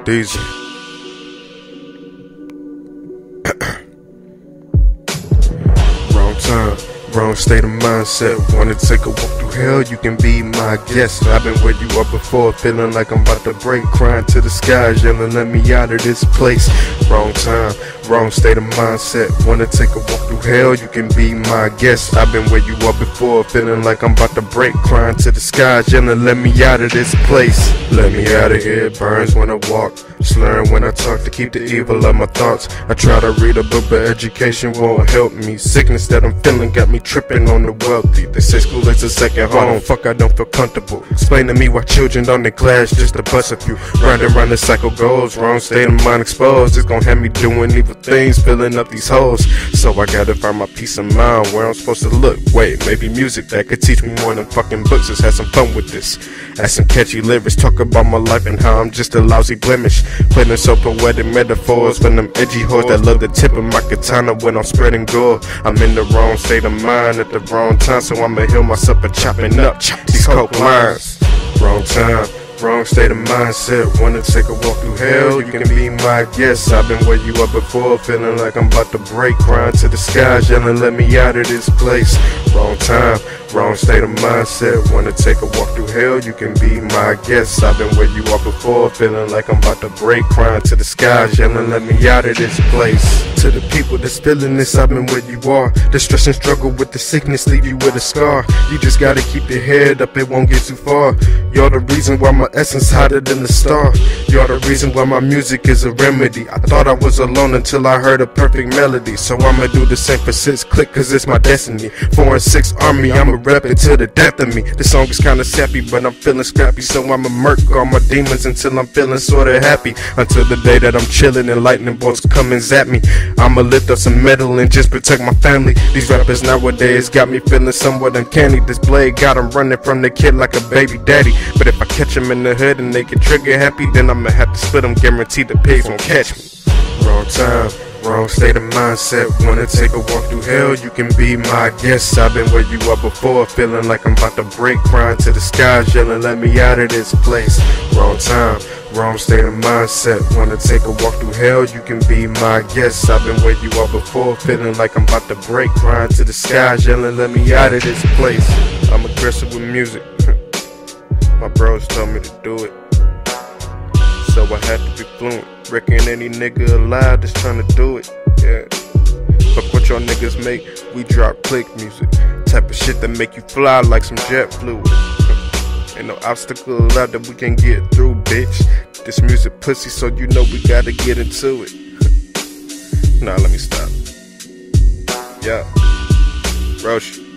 Diesel. Wrong time, wrong state of mindset. Wanna take a walk through hell, you can be my guest. I've been where you are before, feeling like I'm about to break. Crying to the skies, yelling, let me out of this place. Wrong time, wrong state of mindset. Wanna take a walk through hell, you can be my guest. I've been where you are before, feeling like I'm about to break. Crying to the skies, yelling, let me out of this place. Let me out of here, it burns when I walk. Slurring when I talk to keep the evil of my thoughts. I try to read a book, but education won't help me. Sickness that I'm feeling got me tripping on the wealthy. They say school is a second home. Fuck, I don't feel comfortable. Explain to me why children don't in class just to bust a few. Round and round the cycle goes. Wrong state of mind exposed. It's gonna have me doing evil things, filling up these holes. So I gotta find my peace of mind. Where I'm supposed to look. Wait, maybe music that could teach me more than fucking books. Let's have some fun with this. Add some catchy lyrics. Talk about my life and how I'm just a lousy blemish. Putting so poetic metaphors for them edgy hoes that love the tip of my katana when I'm spreading gore. I'm in the wrong state of mind at the wrong time, so I'ma heal myself by chopping up these coke lines. Wrong time, wrong state of mindset. Wanna take a walk through hell, you can be my guest. I've been where you are before, feeling like I'm about to break. Crying to the skies, yelling, let me out of this place. Wrong time, wrong state of mindset. Wanna take a walk through hell, you can be my guest. I've been where you are before, feeling like I'm about to break. Crying to the skies, yelling, let me out of this place. To the people that's feeling this, I've been where you are. The stress and struggle with the sickness leave you with a scar. You just gotta keep your head up, it won't get too far. You're the reason why my essence hotter than the star. You're the reason why my music is a remedy. I thought I was alone until I heard a perfect melody. So I'ma do the same for 6 Click, cause it's my destiny. 4 and 6 Army, I'ma rep it till the death of me. This song is kinda sappy, but I'm feeling scrappy. So I'ma murk all my demons until I'm feeling sorta happy. Until the day that I'm chilling and lightning bolts come and zap me. I'ma lift up some metal and just protect my family. These rappers nowadays got me feeling somewhat uncanny. This blade got them running from the kid like a baby daddy. But if I catch them in the hood and they get trigger happy, then I'ma have to split them, guaranteed the pigs won't catch me. Wrong time, wrong state of mindset. Wanna take a walk through hell, you can be my guest. I've been where you are before, feeling like I'm about to break. Crying to the skies, yelling, let me out of this place. Wrong time, wrong state of mindset. Wanna take a walk through hell, you can be my guest. I've been where you are before, feeling like I'm about to break. Crying to the skies, yelling, let me out of this place. I'm aggressive with music. My bros told me to do it, so I had to be fluent. Reckon any nigga alive that's trying to do it. Yeah. Fuck what y'all niggas make, we drop click music. Type of shit that make you fly like some jet fluid. Ain't no obstacle allowed that we can get through, bitch. This music pussy, so you know we gotta get into it. Nah, let me stop. Yeah. Roche.